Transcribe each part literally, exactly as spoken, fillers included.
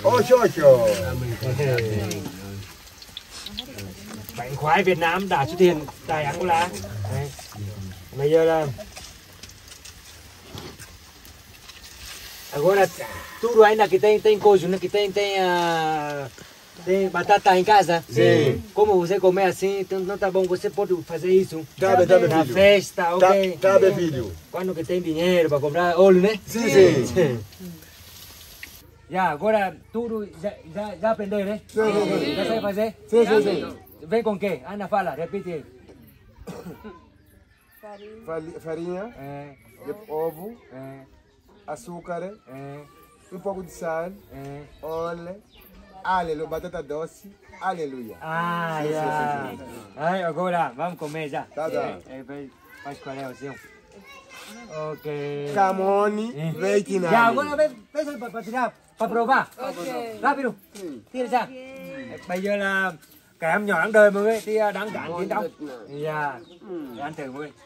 Ôi trời trời. Bánh khoái Việt Nam đã xuất hiện tại Angola. Đấy. Bây giờ là agora tudo ainda que tem tem coisa, né? Que tem tem a tem batata em casa. Sim. Como você comer assim, então não tá bom. Você pode fazer isso Cabe, cabe, na filho. festa, ok? Cabe, filho. Quando que tem dinheiro para comprar óleo, né? Sim, sim. Já, agora tudo já já já aprendeu, né? Sim, sim. Já sabe fazer? Sim, sim, sim. Vem com quê? Ana fala, repite. Fali- Farinha, É, de ovo, é, açúcar, é, um pouco de sal, é. óleo, alho, batata doce, aleluia. Ah, Sim, já. sim, sim, sim. Aí, agora vamos comer já. Tá, tá. É, vai- faz qual é o seu? Ok. Camone, É. leite Já, nada. agora vem, vem para tirar, para provar. Ok. Rápido. Tira ra. Bây giờ là cả em nhỏ đáng đời mọi người thì đáng cản chiến đấu. Dạ. Để ăn thử mọi người.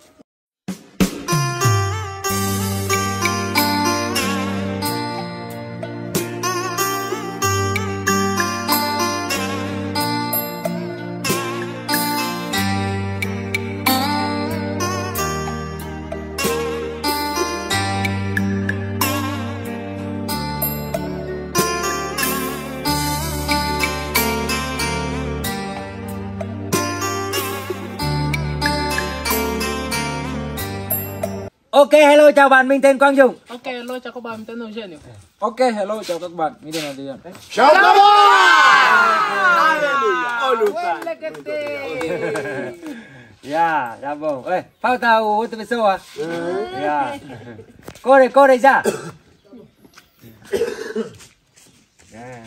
Ok, hello chào bạn, mình tên Quang Dũng. Ok, hello chào các bạn, mình tên là Duy. Ok, hello chào các bạn, mình tên là Điền. Chào các bạn. Aleluia. Ya, ya bom. Ê, falta outra pessoa. Ya. Cô đây, cô đây ra. Ya.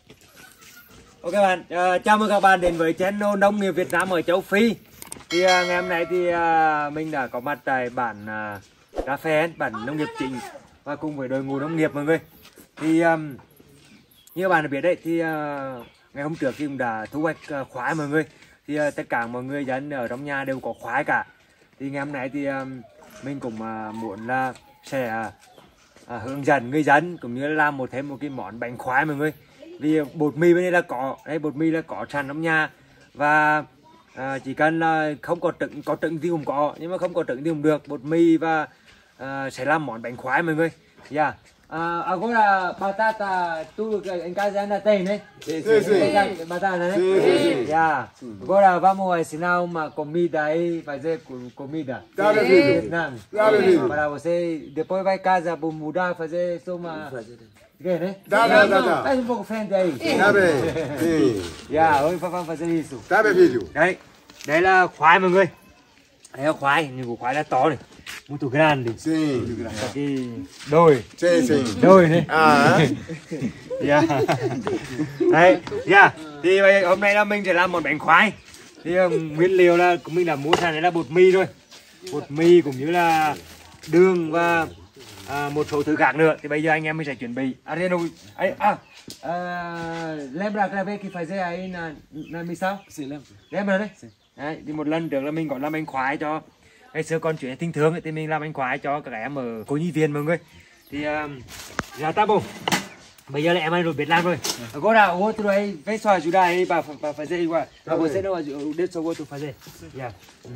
Ok bạn, uh, chào mừng các bạn đến với channel Nông nghiệp Việt Nam ở châu Phi. Thì uh, ngày hôm nay thì uh, mình đã có mặt tại bản uh, Cà Phê, bản nông nghiệp chính và cùng với đội ngũ nông nghiệp mọi người. Thì um, như các bạn đã biết đấy thì uh, ngày hôm trước thì cũng đã thu hoạch uh, khoái mọi người. Thì uh, tất cả mọi người dân ở trong nhà đều có khoái cả. Thì ngày hôm nay thì um, mình cũng uh, muốn là sẽ uh, hướng dẫn người dân cũng như là làm một thêm một cái món bánh khoái mọi người. Vì bột mì bên đây là có, đây bột mì là có sẵn trong nhà và à, chỉ cần là không có trứng, có trứng thì cũng có, nhưng mà không có trứng thì cũng được. Bột mì và à, sẽ làm món bánh khoái mọi người. Yeah. Ah, agora batata tudo que em casa ainda tem, né? Sim, sim. Tem batata, né? Sim, sim, sim. Yeah. Agora vamos ensinar uma comida aí, fazer co- comida. Tá, meu em filho. Vietnam. Tá, meu filho. Para você depois vai casa vou mudar fazer só uma que, né? Tá, tá, tá, tá. Faz um pouco frente aí. Tá bem. Sim. Yeah, hoje vamos fazer isso. Tá, meu filho. Đấy, đây là khoai mọi người. Đây là khoai, nhưng của khoai là to này. Muito grande. Sim. Cái đôi. Sim, sim. Đôi này. Ah. Yeah. Đấy, yeah. Thì bây- hôm nay là mình sẽ làm một bánh khoai. Thì um, nguyên liệu là mình đã mua sẵn đấy là bột mì rồi. Bột mì cũng như là đường và à, một số thứ khác nữa. Thì bây giờ anh em mình sẽ chuẩn bị. À, đây đâu? Ấy, à, à, lembra que que fazer aí na na missão? Xin lem. Lembra đấy. Đấy, thì một lần trước là mình có làm bánh khoái cho ngày xưa con chuyện tình thương ấy, thì mình làm bánh khoái cho các em ở cô nhi viện mọi người. Thì um, giờ ta bông. Bây giờ là em ăn rồi biết làm rồi. Agora o outro aí vem só ajudar aí para para fazer igual. Para você não aju- deixa o outro fazer. Yeah.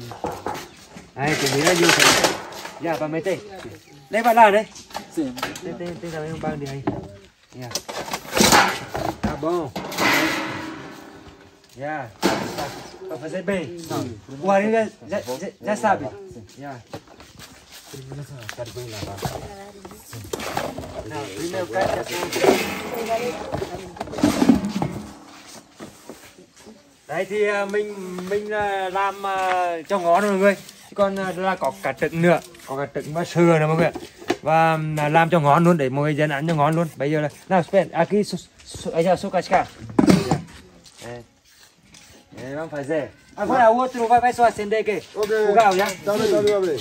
Aí que mira yo. Ya, para meter. Leva lá, né? Xin. Tem tem tem também um balde aí. Yeah. Tá bom. Yeah. Para fazer bem. O Arinho já, já, já, já sabe. Yeah. Nào, primeiro cai já đấy thì à, mình mình à, làm à, cho ngon rồi mọi người. Còn à, là có cả trứng nữa, có cả trứng và sườn nữa mọi người. Và à, làm cho ngon luôn để mọi người dân ăn cho ngon luôn. Bây giờ là nào Spen, aqui su su aí já su casca. É. É, vamos fazer. Agora o outro vai vai só acender aqui. Ok. O galo já. Tá bem, tá bem, tá bem.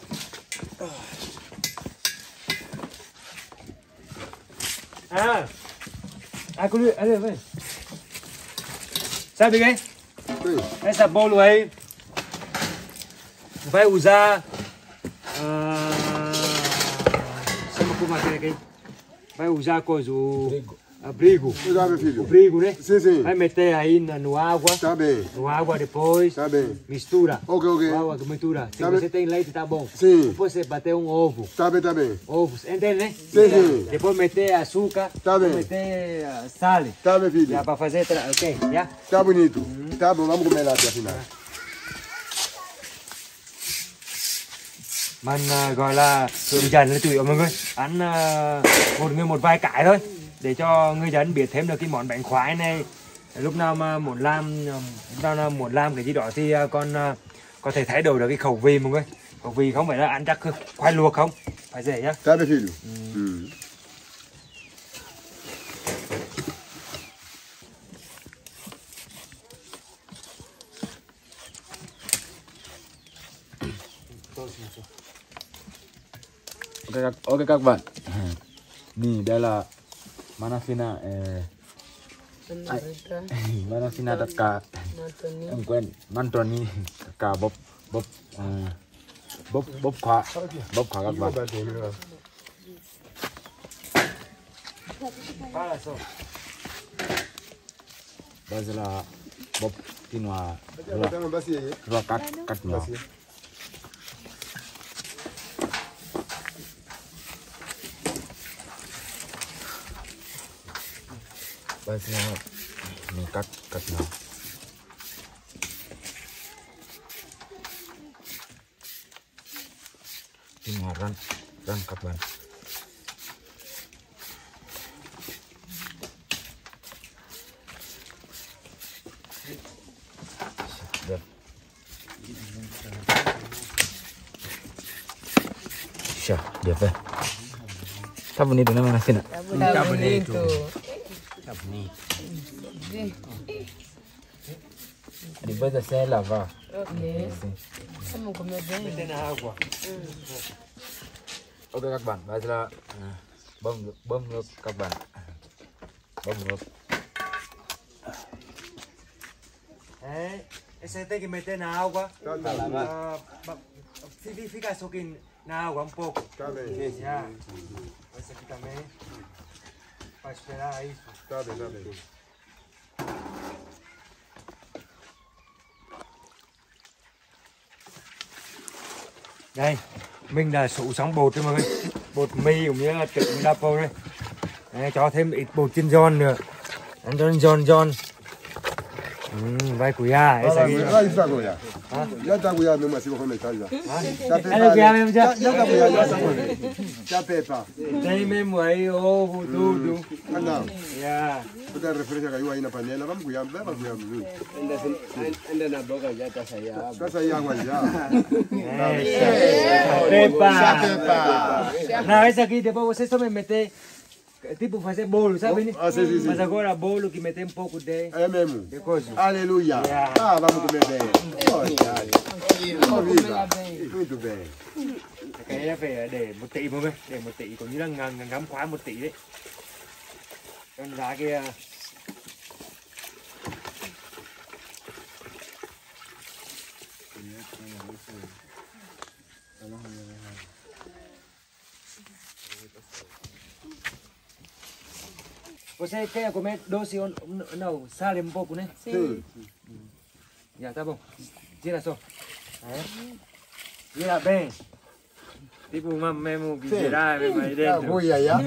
À. À cô đi, à đây vậy. Sabe quê? Sim. Essa bolo aí vai usar uh, como como é aqui? Vai usar coisa o abrigo. Tá bem, filho. Abrigo, né? Sim, sim. Vai meter aí na- no água. Tá bem. No água depois. Tá bem. Mistura. Ok, ok. Água, mistura. Se Tá você bem. tem leite, tá bom. Sim. Depois você bater um ovo. Tá bem, tá bem. Ovos, entende, né? Sim, sim. Depois meter açúcar. Tá bem. Depois meter uh, sal. Tá bem, filho. Já para fazer, tra- ok? Já? Tá bonito. Tá bom, vamos comer lá até a final. Mình uh, gọi là tượng trần là chủ yếu mọi người. Ăn uh, một người một vài cái thôi. Để cho người dân biết thêm được cái món bánh khoái này. Lúc nào mà muốn làm lúc nào mà muốn làm cái gì đó thì uh, con uh, có thể thay đổi được cái khẩu vị mọi người. Khẩu vị không phải là ăn chắc khoai luộc không. Phải dễ nhá. Tá bem, filho. Hum. Ok các, ok các bạn. Nih, đây là Manafina eh, Manafina tất cả em quên Mantoni tất cả bóp bóp eh, bóp bóp khóa bóp khóa các bạn. Đây là bóp quinoa Tá bem, bacia aí. rồi cắt cắt nhỏ. Đây là mình cắt cắt nhỏ. Quinoa rang rang các bạn. Đẹp. Chà, đẹp vậy. Tá bonito, né, Manafina? Tá bonito. Depois você lavar. Ok. Vamos comer bem. Meter na água. Ok các bạn, bây giờ là à, bơm nước, bơm nước các bạn. Bơm nước. É, esse aí tem que meter na água. Tá, tá. Ah, ba- fi- fica só que na água um pouco. Tá bem. Já. Esse aqui também. Para esperar isso. Tá bem, tá bem. Đây, mình đã sủ xong bột rồi mọi người. Bột mì cũng như là trứng đapo đây. Đấy, cho thêm ít bột chiên giòn nữa. Ăn giòn giòn giòn. Ừm, vai cuia, essa aqui. Olha isso agora. Já tá cuidando mesmo assim, vou comer já. Já É do cuia mesmo já? Já tá cuidando, já tá cuidando. Já pepa. Tem mesmo aí ovo, tudo. Ah, não. Yeah. Toda a referência caiu aí na panela, vamos cuidar, vamos cuidar. Ainda na boca já está saindo água. Tá saindo água já. Essa pepa. Pepa. Não, essa aqui depois você só me meter. Tipo fazer bolo, sabe? né? Ah, sim, sim, sim. Mas agora bolo que meter um pouco de, É mesmo. de coisa. Aleluia. Yeah. Ah, vamos comer bem. Oh, viva. Muito bem. Cái này phải để một tỷ mọi người, để một tỷ cũng như là ngắm, ngắm khoái một tỷ đấy. Con giá kia. Você quer comer doce ou não? Sale um pouco, né? Sim. Já, tá bom. Tira só. É. Tira bem. Tipo uma mesmo que girar mesmo aí dentro. Aguia já.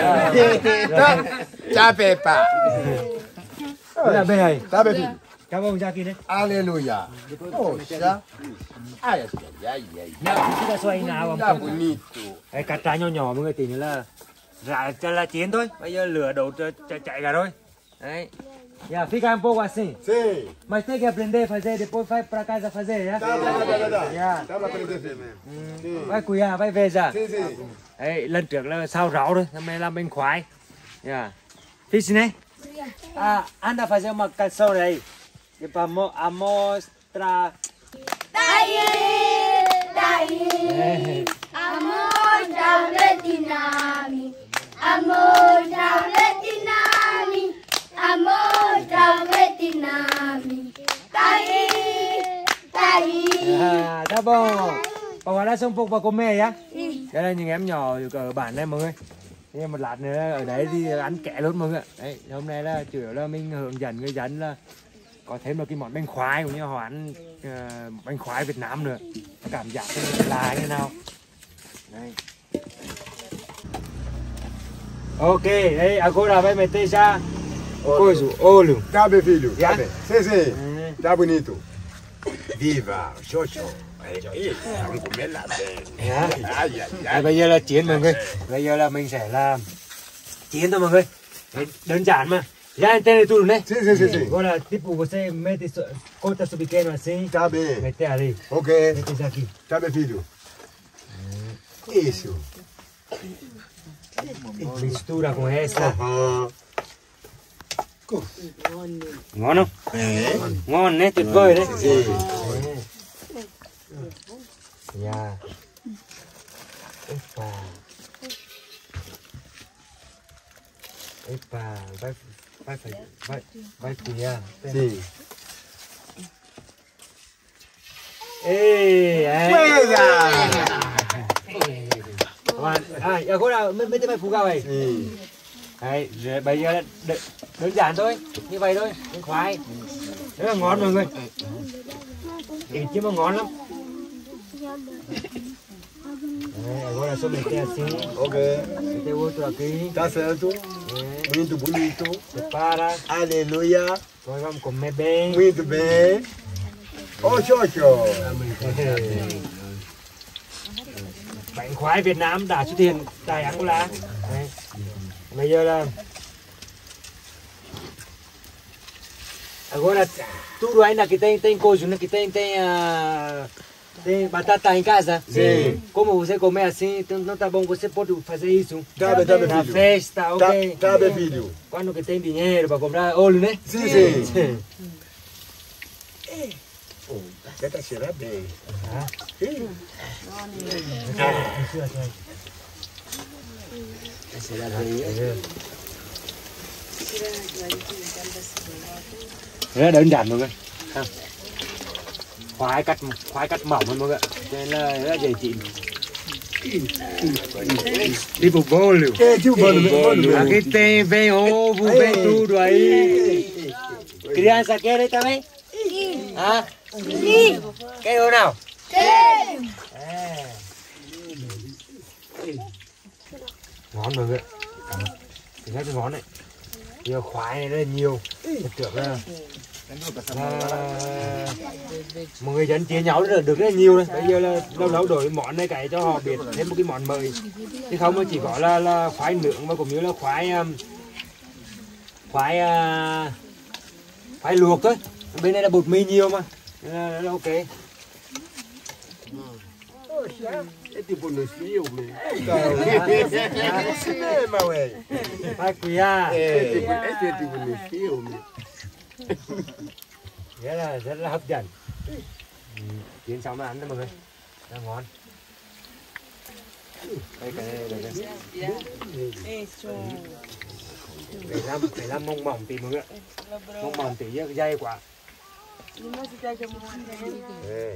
Já pepa. Tira bem aí. Tá bem, filho. Tá bom já aqui, né? Aleluia. Poxa. Ai, ai, ai, ai. Não, tira só aí na água um Tá pouco. bonito. Cái cà tra nhỏ nhỏ mọi người tí nữa là rải cho là chín thôi. Bây giờ lửa đổ cho, cho chạy cả thôi. Đấy. Já, fica um pouco assim. Sim. Mas tem que aprender a fazer, depois vai pra casa fazer, já? Tá, tá, tá, tá, tá. Já. Tá pra aprender filho. Sim. Vai cuidar, vai về já. Sim, sim. Đấy, lần trước là sao rau thôi, hôm nay làm bên khoái. Já. Fiz, né? Ah, anda fazer uma canção aí. Que pra mo a mostrar. Daí, daí, É. amor da Vietnam, amor da Vietnam, amor da Vietnam. Daí, daí. À, tá bom. Bà gọi là xong phục và comer á. Đây là những em nhỏ ở bản đây mọi người. Thì một lát nữa ở đấy thì ăn kẻ luôn mọi người ạ. Đấy, hôm nay là chủ yếu là mình hướng dẫn người dân là có thêm được cái món bánh khoái cũng như họ ăn uh, bánh khoái Việt Nam nữa. Cảm giác là như nào. Đây. Ok, đây agora vai meter já coisa, olho. Tá bem, filho. Já? Tá bem. Sim, sim. Ừ. Tá bonito. Viva, xoxo. Vamos comer lá bem. Dạ. Ai, ai, Đấy, ai. bây giờ là chiến mọi người. Bây giờ là mình sẽ làm chiến thôi mọi người. Đấy, đơn giản mà. Já entende tudo, né? Sim, sim, sim, sim. Agora, tipo, você mete, so- corta isso pequeno assim, Tá bem. mete ali, Ok. mete isso aqui. Tá bem, filho. Isso. Mistura com essa. Aham. Ngon không? É. Ngon đấy, tuyệt vời đấy. Sim. Dạ. Epa. Epa, vai, vai, vai, vai, vai cuidar. Sim. Ê, ấy. Coisa! Các bạn, à, agora mấy mấy cái phụ gạo này. Sim. Đấy, rồi bây giờ là đ- đơn giản thôi, như vậy thôi, bánh khoái. Rất là ngon mọi người. Ít chứ mà ngon lắm. Đấy, agora só meter assim, Ok. meter outro aqui. Tá certo. Đấy, Muito bonito. separa, Aleluia. rồi vamos comer bem. Muito bem. Ô, xoxo. Bánh khoái Việt Nam đã xuất hiện tại Angola. Đấy. Bây giờ là agora tudo ainda que tem tem coisa, né? Que tem tem uh, tem batata em casa. Sim. Como você comer assim, então não tá bom, você pode fazer isso Tá bem, tá bem, na filho. festa, Tá, ok? tá bem, filho. Quando que tem dinheiro para comprar óleo, né? Sim, sim. Oh, deve cheirar bem. Ah. Sim. Rất là đơn giản mọi người. Không. Khoái cắt khoái cắt mỏng thôi mọi người. Cho nên là rất là dễ chịu. Tipo bolo. É, tipo bolo, bolo. Aqui tem vem ovo, vem tudo aí. Criança quer aí também? Hã? Sim. Quer ou não? Sim. À. Ngon mọi người. Thì rất là ngon đấy. Giờ khoái này rất là nhiều. Thật tưởng là à, mọi người dân chia nhau được, được rất là nhiều đấy. Bây giờ là lâu lâu đổi món này cái cho họ biết thêm một cái món mới, chứ không nó chỉ có là là khoái nướng và cũng như là khoái um, khoái uh, khoái luộc thôi. Bên này là bột mì nhiều mà nên là, là ok. Poxa, é tipo nos filmes. É cinema, ué. Khoái quìa. É, tipo, esse é tipo nos filmes. Rất là rất là hấp dẫn. Ừ, chiến xong nó ăn đó mọi người, rất là ngon. Đây cái này đây đây. Phải làm phải làm mỏng mỏng tí mọi người, mỏng mỏng tí chứ dày quá. É.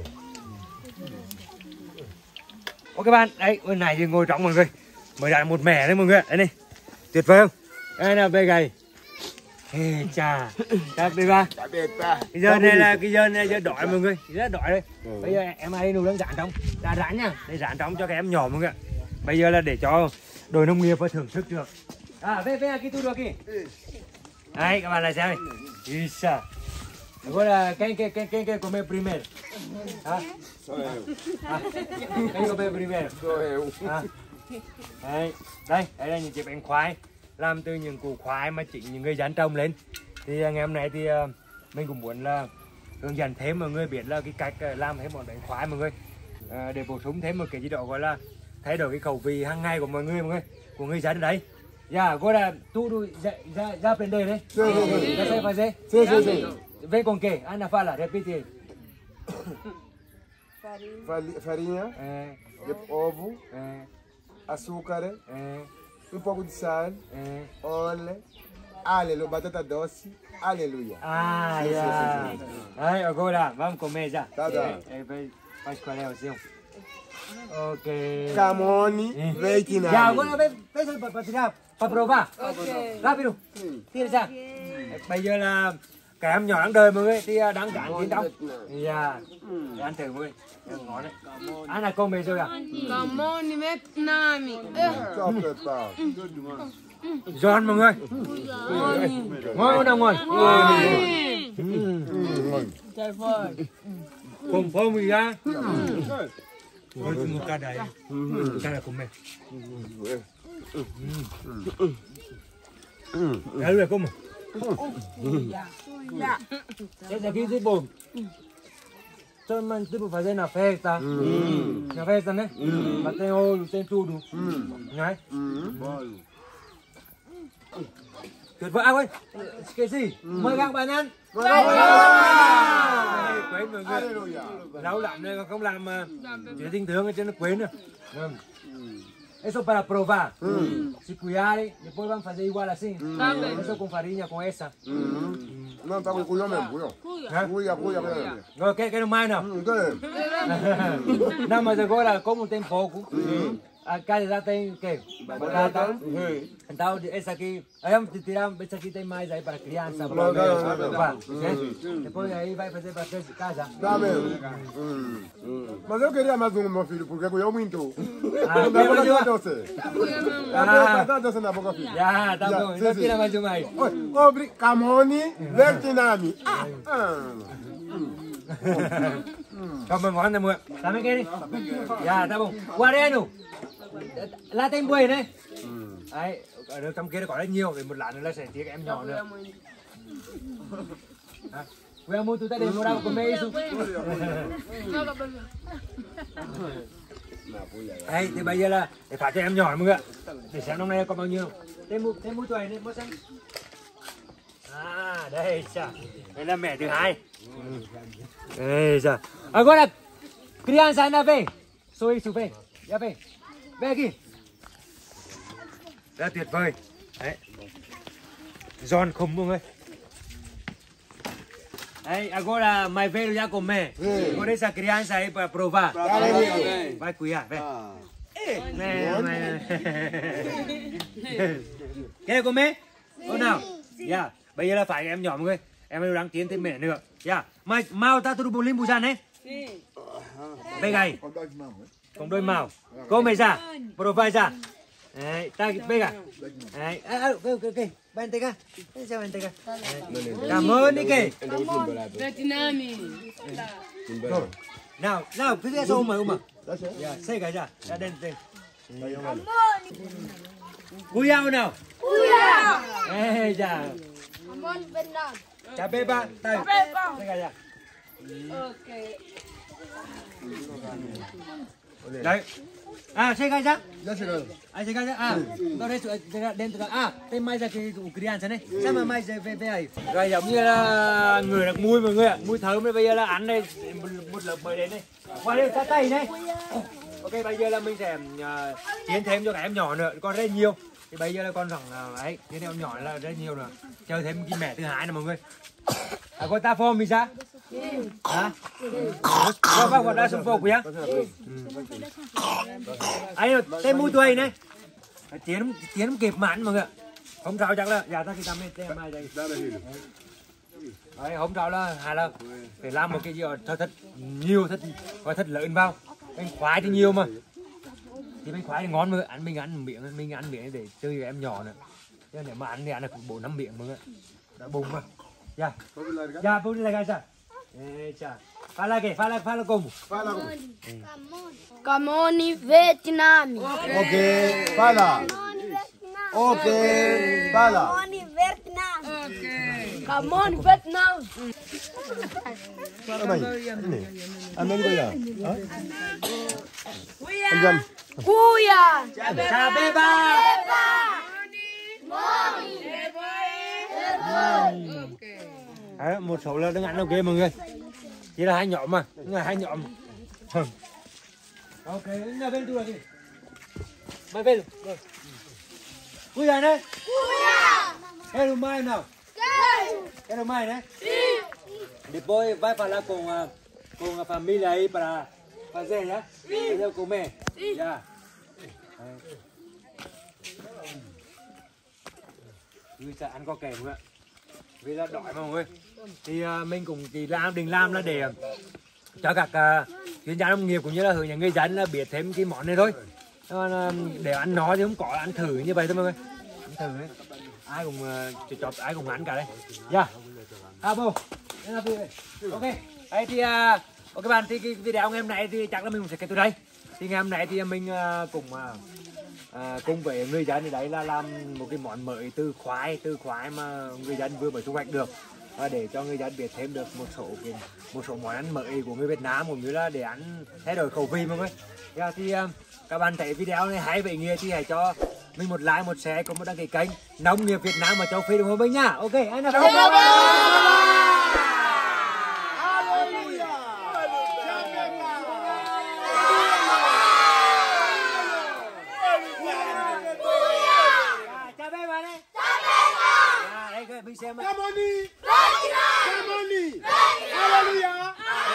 Ok các bạn, đấy bên này thì ngồi trong mọi người, mới đặt một mẻ đấy mọi người, đấy này, tuyệt vời không? Đây là bê gầy. Ê, chà, các đi ba. Tá bem, tá. Cái giờ này là cái giờ này giờ đói mọi người, rất đói đây. Bây giờ em ai nấu đơn giản trong, đã rán nha, để rán trong cho các em nhỏ mọi người. Bây giờ là để cho đội nông nghiệp và thưởng thức được. À, về về cái tu được kì. Đấy các bạn lại xem này. Isa. Agora quem quem quem quem quer comer primeiro? Hả? Sou eu. À, quem comer primeiro? Sou eu. À. Đây, đây, đây là những chiếc bánh khoái làm từ những củ khoái mà chính những người dân trồng lên. Thì ngày hôm nay thì uh, mình cũng muốn là hướng dẫn thêm mọi người biết là cái cách uh, làm thêm món bánh khoái mọi người, uh, để bổ sung thêm một cái gì đó gọi là thay đổi cái khẩu vị hàng ngày của mọi người mọi người, của người dân ở đấy. Dạ, agora tudo já já já aprendeu, né? Sim, sim, sim. Já sabe fazer? Sim, sim, sim. Vem com quê? Ana fala, repite aí. Fali- Farinha, É, de ovo, é, açúcar, é, um pouco de sal, é. óleo, alho, batata doce, aleluia. Ah, Sim, sim, já. sim, sim. Aí, agora vamos comer já. Tá, tá. É, é, vai- vai escolher o seu. Ok. Camoni, Vietnam. Ya, bueno, ve, ve rồi, bật ra, bật prova. Rápido. Tiếp ra. Bây giờ là cái em nhỏ đang đời mọi người, thì đang cạn chín trong. Dạ. Để ăn thử mọi người. Ngon đấy. Ăn là con mê rồi à? Camoni Vietnam. Giòn mọi người. Ngon không ngon? Trời ơi. Cùng phô mì ra. Ôi, một ca đầy. Ca là cùng mê. Đấy là cùng. Đây là cái gì bồn. Cho mình tiếp tục phải đây là festa. Là festa đấy. Mà tên ô, tên chu đủ. Nhái. Tuyệt vời. À ơi, cái gì? Mời các bạn ăn. Quên mọi người. Nấu lắm này không làm chuyện tình thương cho nó quên nữa. Eso para provar. Si cuidare, después van a fazer igual así. Eso con farinha, con esa. Não, tá com cuia mesmo, cuia. Cuia, cuia, cuia. Rồi, quer, quer mais não? Não, mas agora, como tem pouco, a casa já tem que batata. Então, essa aqui, aí vamos tirar, essa aqui tem mais aí para criança, para provar. Depois aí vai fazer para casa. Tá mesmo. Mas eu queria mais um, meu filho, porque cuia muito. Ah, Não dá quer pra mais dar uma? doce. Ah. Dá doce na boca, filho. Já, tá bom. Então tira mais uma aí. Obri, Camoni, Vietnam. Ah. Cho mình ngon này mọi người. Làm cái kia đi. Dạ, tá bom. Qua đây anh ủ. Lá tem bưởi này. Đấy, ở trong kia nó có rất nhiều, để một lát nữa là sẽ tiếc em nhỏ nữa. Quê mua tụi ta để mua đâu có mê xuống. Đấy, thì bây giờ là để phát cho em nhỏ mọi người ạ. Để xem năm nay còn bao nhiêu. Tem mua, tem mua tuổi này, mua xem. À, đây, chà. Đây là mẹ thứ hai. Đây, chà. Agora, criança ainda vem. Sou isso, vem. Já vem. Vem aqui. Rất tuyệt vời. Đấy. Giòn khủng mọi người. Đấy, agora mais velho já come. Agora essa criança aí para provar. Vai cuidar, vem. Nè, nè. Quer comer? Ô nào? Dạ. Bây giờ là phải em nhỏ mọi người. Em đều đang tiến thêm mẹ nữa. Dạ. Mai mau ta tudo bolinho busan đấy. Pega aí. Com dois mal. Come já. Provai já. Đấy, ta pega. Đấy. À, à, ok, ok. Mantega. Esa mantega. Cảm ơn đi kì. Vietnam. Nào, nào, cứ ra ôm mà ôm mà. Dạ, xây cái ra. Ra đây đây. Cuya nào. Cuya. Ê, dạ. Camoni Vietnam. Chà bê ba. Tay. Xây cái ra. Ok. Đấy. Ah, xây cái ra. Já chegando. Aí você quer ah, então dentro dentro da ah, tem mais aqui của criança này. Sao mà mai về về này. Rồi giống như là người được mùi mọi người ạ, mùi thơm này bây giờ là ăn đây một, một lớp mời đến đây. Qua đây ta tay này. Ok, bây giờ là mình sẽ uh, tiến thêm cho các em nhỏ nữa, còn rất nhiều. Thì bây giờ là con rằng uh, ấy, tiến thêm nhỏ là rất nhiều nữa. Chơi thêm cái mẹ thứ hai này mọi người. À, con ta form thì sao? Hả? Có bác còn đã sung phục nhá. Ấy tên mua tuổi này. Tiến tiến kịp mãn mọi người ạ. Không sao chắc là dạ ta khi tầm này tem mai đây. Đấy, không sao là hà là phải làm một cái gì thật thật nhiều thật và thật lớn vào. Bánh khoái thì nhiều mà. Thì bánh khoái thì ngon mọi người, ăn mình ăn miệng, mình ăn miệng để chơi em nhỏ nữa. Chứ nếu mà ăn thì ăn được bốn năm miệng mọi người. Đã bùng mà. Dạ. Dạ, bùng lại cái sao? Ê chà. Fala que, fala, fala como? Fala. Camoni Vietnam. Ok, fala. Ok, fala. Camoni Vietnam. Camoni Vietnam. Cái này, anh đến bây giờ. Anh dân. Cuya. Chà bê ba. Đấy, một số là đang ăn ok mọi người. Chỉ là hai nhóm mà, là hai nhóm. Ok, nhà bên tôi là gì? Mai bên rồi. Cui này đấy. Hello mai nào. Hello mai đấy. Depois vai falar com a com a família aí para Và dê nhá. Bây giờ cô mẹ. Dạ. Người sẽ ăn có kèm nữa. Vì là đói mà mọi người. Thì uh, mình cũng chỉ làm định làm là để cho các uh, chuyên gia nông nghiệp cũng như là hướng dẫn người dân là biết thêm cái món này thôi. Còn, uh, để ăn nó thì không có ăn thử như vậy thôi mọi người. Ăn thử ấy. Ai cũng uh, chọt ai cũng ăn cả đây. Dạ. À bố. Ok. Đây thì uh, ok bạn, thì cái video ngày hôm nay thì chắc là mình cũng sẽ kết thúc đây. Thì ngày hôm nay thì mình uh, cũng uh, À, cùng với người dân ở đấy là làm một cái món mới từ khoai từ khoai mà người dân vừa mới thu hoạch được, và để cho người dân biết thêm được một số cái một số món ăn mới của người Việt Nam, cũng như là để ăn thay đổi khẩu vị mọi người. Yeah, thì uh, các bạn thấy video này hay vậy nghĩa thì hãy cho mình một like, một share, cùng một đăng ký kênh Nông nghiệp Việt Nam và châu Phi ủng hộ mình nhá. Ok, anh nào mình xem Come on in! Come on in! Hallelujah!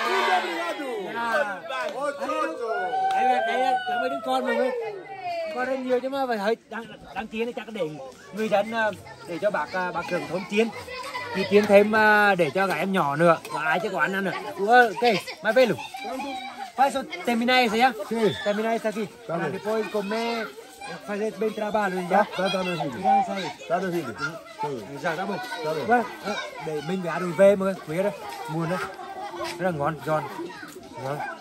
Đây là đây là mấy đứa con mọi người, con rất nhiều chứ mà phải hơi đăng đăng ký này chắc để người dân để cho bác bác trưởng thôn Chiến thì Chiến thêm để cho các em nhỏ nữa, và ai chứ có ăn ăn nữa. Ok, mai về luôn. Faz terminar isso já? Sim. Terminar isso aqui. Tá Pra bom. depois comer, fazer bem trabalho já. Tá, tá, meu filho. Tirar isso aí. Tá, meu filho. Dạ tá bom. Tá bom. Vâng, để mình về ăn rồi về mọi người, quý đó, buồn đó, rất là ngon, giòn, ngon.